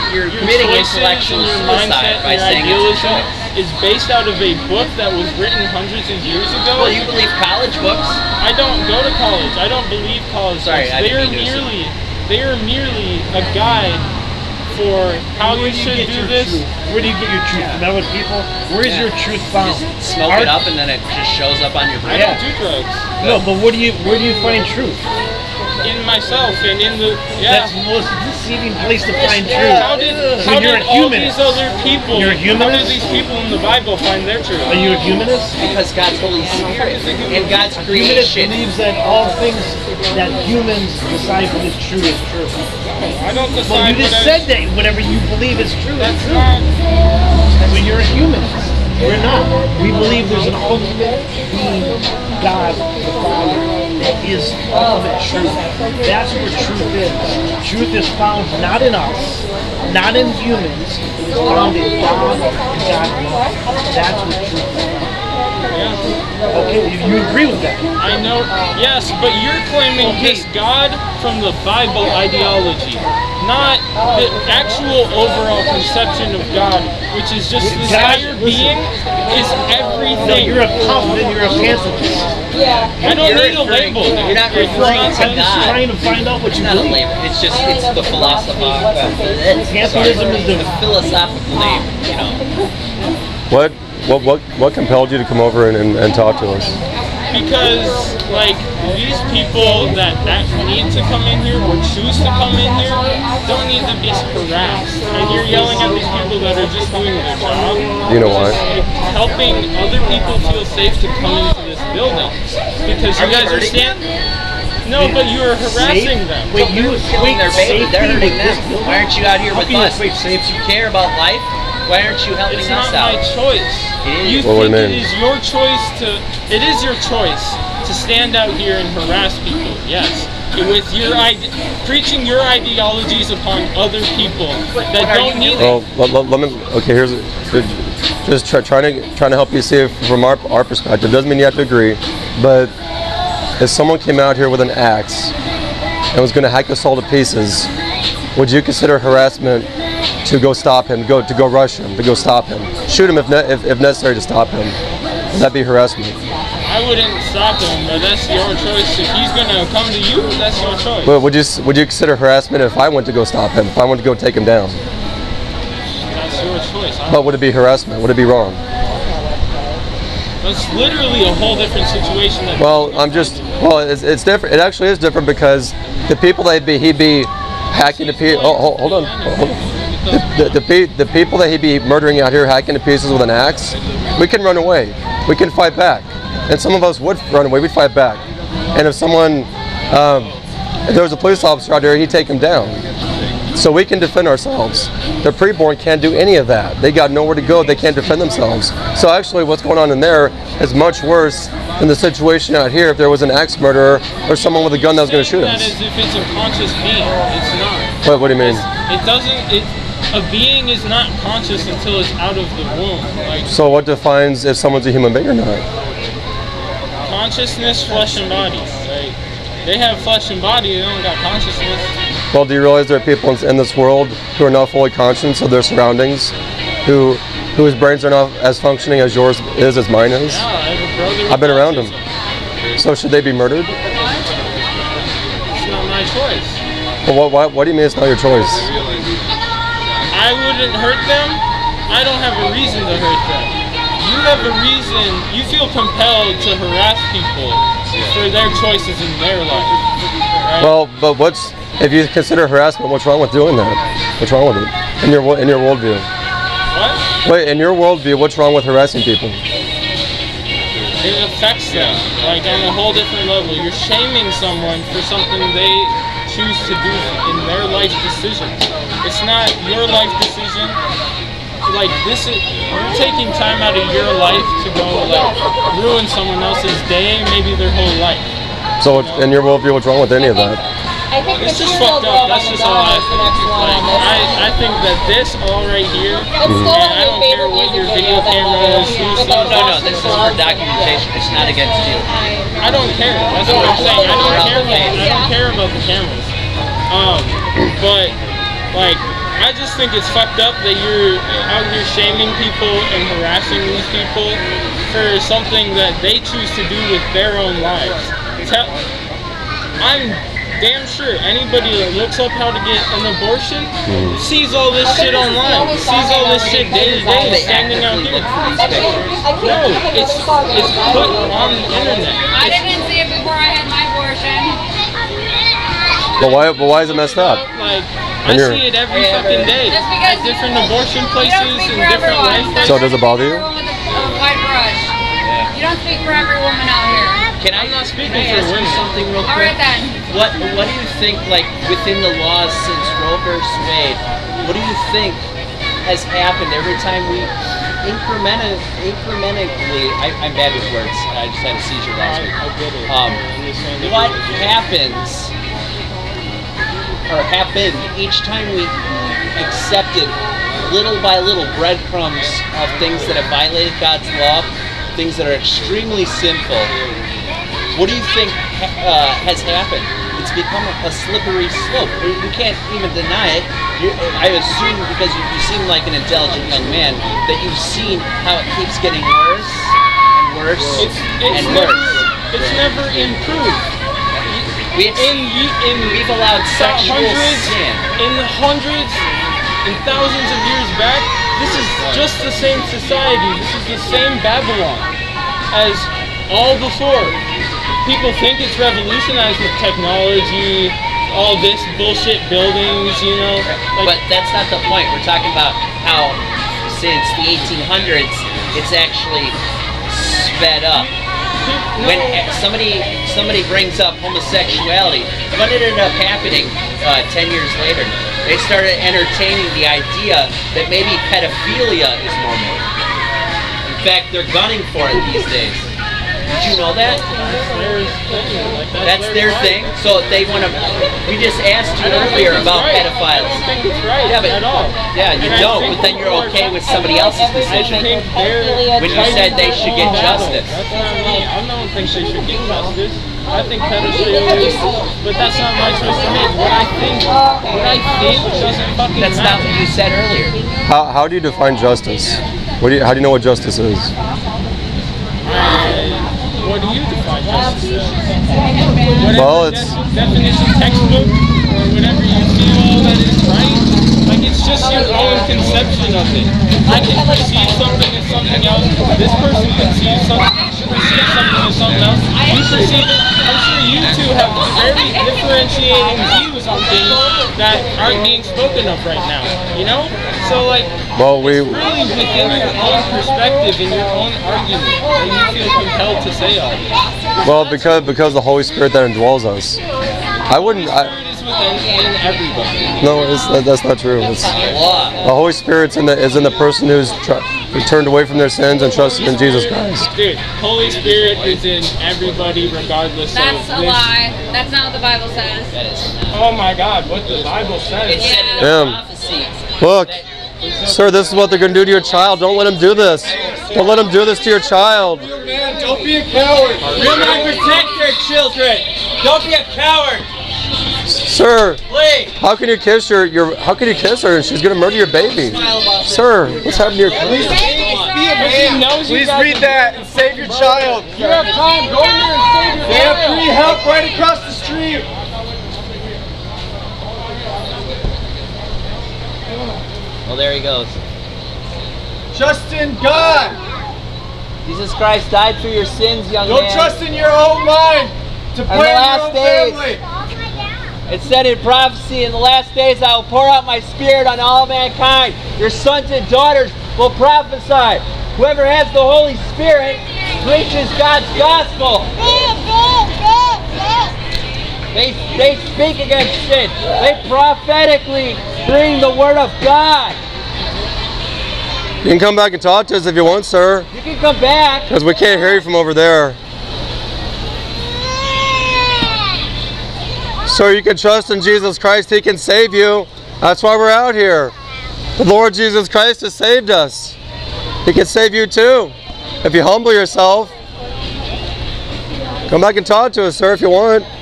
you're committing intellectual suicide by saying idealism is based out of a book that was written hundreds of years ago. Well, you believe college books? I don't go to college. I don't believe college books. They are merely a guide for how you should do this. Where do you get your truth? From other people? Where is your truth found? Just smoke it up and then it just shows up on your brain. I don't do drugs. No, but where do you find truth? In myself and in the That's the most deceiving place to find truth. How did all these other people? You're a humanist? How did these people in the Bible find their truth? Are you a humanist? Because God's Holy Spirit and God's Humanist creation believes that all things that humans decide what is true is true. I don't decide. Well, you just said that whatever you believe is true is true. Not, So you're a humanist. We're not. We believe there's an ultimate being, God, the Father, that is ultimate truth. That's where truth is. Truth is found not in us, not in humans. It is found in God and God alone. That's where truth is found. yeah. Okay, you agree with that? I know. Yes, but you're claiming this God from the Bible ideology, not the actual overall conception of God, which is just this higher being is everything. No, you're a punk, then you're a pacifist. I don't need a label. You're not referring to I'm just God. trying to find out what It's you not a believe. label. It's the philosophical. Pantheism is The philosophical name. You know. What compelled you to come over and talk to us? Because, like, these people that need to come in here or choose to come in here don't need to be harassed. And you're yelling at these people that are just doing their job. You know why? Helping other people feel safe to come into this building. Because you guys are standing. No, but you are harassing them. Wait, you Killing their baby. They're hurting them. Why aren't you out here with us? Wait, If you care about life, why aren't you helping It's us not out? my choice. It You is. Well, what do think you it mean? is your choice to. It is your choice to stand out here and harass people. Yes, with your preaching your ideologies upon other people that don't need it. Well, let me. Okay, just trying to help you see it from our perspective. Doesn't mean you have to agree, but if someone came out here with an axe and was going to hack us all to pieces, would you consider harassment to go stop him, to go rush him, to go stop him, shoot him if necessary to stop him? Would that be harassment? I wouldn't stop him, but that's your choice. If he's gonna come to you, that's your choice. But would you consider harassment if I went to go stop him, if I went to go take him down? That's your choice. But would it be harassment? Would it be wrong? That's literally a whole different situation. It's different. It actually is different because the people that he'd be hacking to pieces. Oh, hold on. The people that he'd be murdering out here, hacking to pieces with an axe, we can run away. We can fight back. And some of us would run away. We'd fight back. And if there was a police officer out there, he'd take him down. So we can defend ourselves. The preborn can't do any of that. They got nowhere to go. They can't defend themselves. So actually what's going on in there is much worse than the situation out here if there was an axe murderer or someone with a gun that was going to shoot That us. is if it's a conscious being. It's not. What do you mean? A being is not conscious until it's out of the womb. Like So what defines if someone's a human being or not? consciousness, flesh and body. Like they have flesh and body, they don't got consciousness. Well, do you realize there are people in this world who are not fully conscious of their surroundings, whose brains are not as functioning as yours is, as mine is? Yeah, I have a brother with I've been around them. autism. So should they be murdered? It's not my choice. Well, what do you mean it's not your choice? I wouldn't hurt them. I don't have a reason to hurt them. You have a reason. You feel compelled to harass people for their choices in their life. Right? Well, but if you consider harassment, what's wrong with doing that? What's wrong with it in your worldview? What? Wait, in your worldview, what's wrong with harassing people? It affects them, like on a whole different level. You're shaming someone for something they choose to do in their life decisions. It's not your life decision. Like you're taking time out of your life to go ruin someone else's day, maybe their whole life. So in your worldview, what's wrong with any of that? It's just fucked up. That's just all I think. Like I think that this all right here, and I don't care what your video camera is. No, this is for documentation. It's not against you. I don't care. That's what I'm saying. I don't care about the cameras. But like I just think it's fucked up that you're out here shaming people and harassing these people for something that they choose to do with their own lives. I'm damn sure anybody that looks up how to get an abortion sees all this shit online, sees all this shit day to day, standing out here. No, it's put on the internet. I didn't see it before I had my abortion. But why is it messed up? Like, I see it every fucking day at different abortion places and different life places. So does it bother you? With a white brush. You don't speak for every woman out here. I'm not speaking for women. Something real quick. All right then. What do you think, like, within the laws since Roe versus Wade, what do you think has happened every time we incrementally, I'm bad with words, I just had a seizure last week. I get it. What happens, or happened, each time we accepted little by little breadcrumbs of things that have violated God's law, things that are extremely sinful, what do you think has happened? It's become a slippery slope. You can't even deny it. I assume, because you seem like an intelligent young man, that you've seen how it keeps getting worse and worse and worse. It's never improved. We've allowed sexual sin. In the hundreds and thousands of years back, this is just the same society. This is the same Babylon as all before. People think it's revolutionized with technology, all this bullshit buildings, you know. But that's not the point. We're talking about how since the 1800s, it's actually sped up. When somebody brings up homosexuality, what ended up happening 10 years later? They started entertaining the idea that maybe pedophilia is normal. In fact, they're gunning for it these days. Did you know that? That's their thing. So they want to. We just asked you earlier about pedophiles. I don't think it's right at all. Yeah, you don't. But then you're okay with somebody else's decision when you said they should get justice. That's not me. I don't think they should get justice. I think pedophilia is, but that's not my choice to make. What I think doesn't fucking matter. That's not what you said earlier. How do you define justice? How do you know what justice is? What do you define justice as? Well, it's definition textbook or whatever you feel that is right. Like, it's just your own conception of it. I can perceive something as something else. This person perceives something as something else. You perceive it. I'm sure you two have very differentiating views on things that aren't being spoken of right now. You know? So, like, well, it's really within your own perspective and your own argument that you feel compelled to say all this. Well, because the Holy Spirit that indwells us. I wouldn't. Within everybody. No, that's not true. The Holy Spirit is in the person who's turned away from their sins and trusted in Jesus Christ. Dude, Holy Spirit is in everybody regardless of That's a lie. That's not what the Bible says. Oh my God, what the Bible says. It said in a prophecy. Look, sir, this is what they're going to do to your child. Don't let them do this. Don't let them do this to your child. Don't be a coward. Real men protect their children. Don't be a coward. Sir, Please. how can you kiss how can you kiss her and she's going to murder your baby? Sir, what's happening to your child? Please read that and save your child. You have time. Go in there and save your They have free help right across the street. Well, there he goes. Trust in God. Jesus Christ died for your sins, young Don't man. trust in your own mind to the plan your last own days. family. It said in prophecy, in the last days I will pour out my spirit on all mankind. Your sons and daughters will prophesy. Whoever has the Holy Spirit preaches God's gospel. They speak against sin. They prophetically bring the word of God. You can come back and talk to us if you want, sir. You can come back. Because we can't hear you from over there. Sir, you can trust in Jesus Christ. He can save you. That's why we're out here. The Lord Jesus Christ has saved us. He can save you too. If you humble yourself. Come back and talk to us, sir, if you want.